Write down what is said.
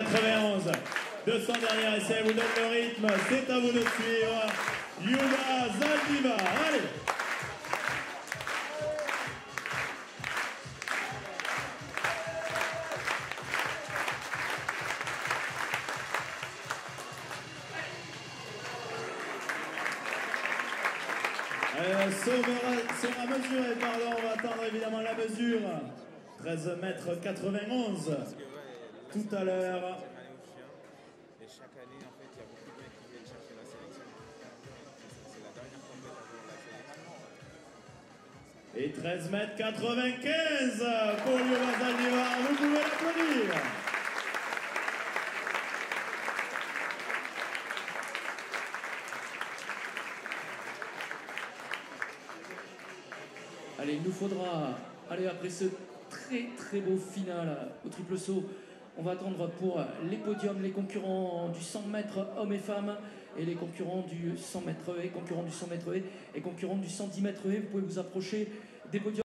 13m91 de son dernier essai, vous donne le rythme, c'est à vous de suivre. Yuba Zaldivar, allez! Sera mesuré, pardon, on va attendre évidemment la mesure. 13m91 tout à l'heure. Et chaque année, en fait, il y a beaucoup de mecs qui viennent chercher la sélection. C'est la dernière compétition pour la sélection. Et 13m95 pour Yuba Zaldivar, vous pouvez l'applaudir. Allez, il nous faudra, allez, après ce très beau final au triple saut, on va attendre pour les podiums, les concurrents du 100 mètres hommes et femmes, et les concurrents du 100 mètres haies, concurrents du 100 mètres haies et concurrents du 110 mètres haies. Vous pouvez vous approcher des podiums.